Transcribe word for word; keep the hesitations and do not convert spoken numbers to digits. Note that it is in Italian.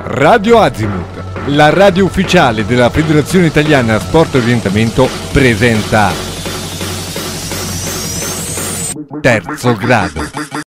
Radio Azimut, la radio ufficiale della Federazione Italiana Sport e Orientamento, presenta Terzo Grado.